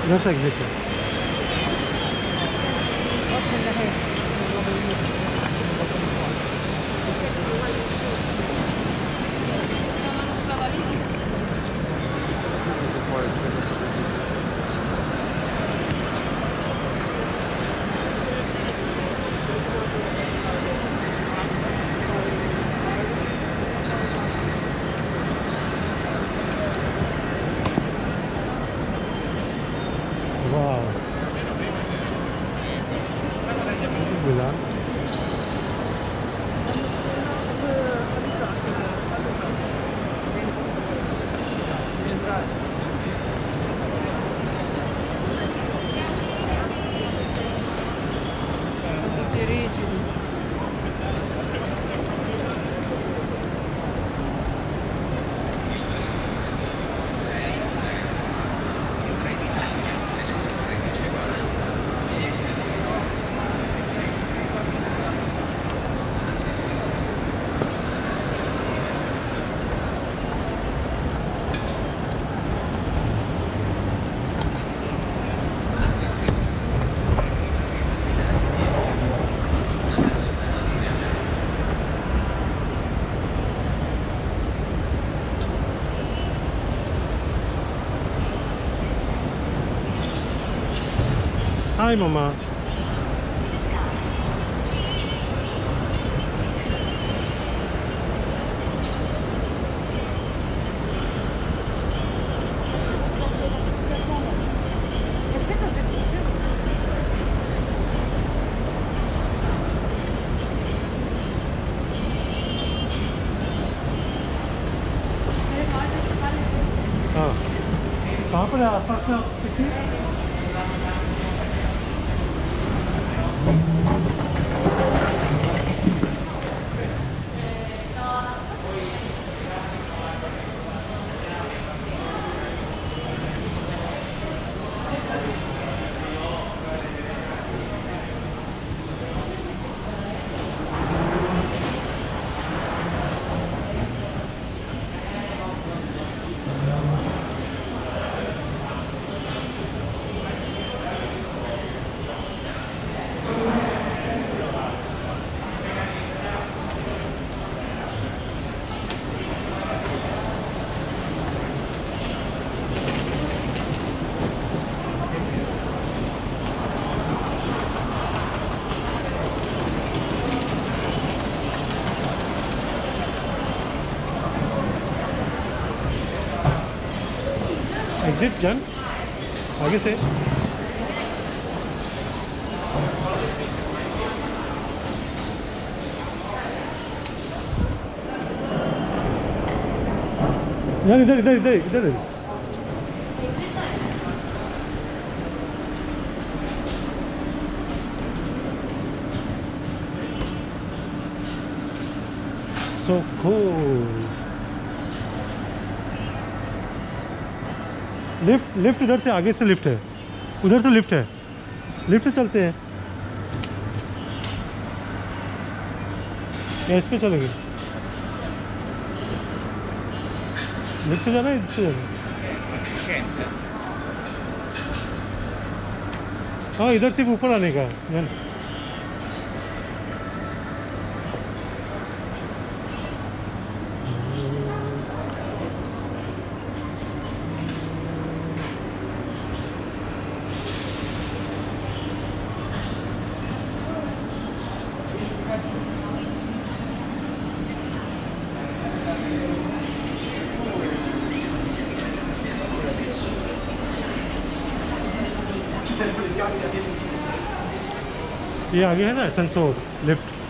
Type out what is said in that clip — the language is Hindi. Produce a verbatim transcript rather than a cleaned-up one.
इधर से एग्जिट है। Wow, this is Milan. Hi, Mama. हाँ, कहाँ पर है आसपास में आप देखिए? एग्जिट जन आगे से। यार इधर इधर इधर इधर so cool. लिफ्ट लिफ्ट इधर से आगे से लिफ्ट है, उधर से लिफ्ट है, लिफ्ट से चलते हैं या इस पे चलेंगे? लिफ्ट से जाना है, इधर से जाना? हाँ, इधर सिर्फ ऊपर आने का है। ये आगे है ना सेंसोर लिफ्ट।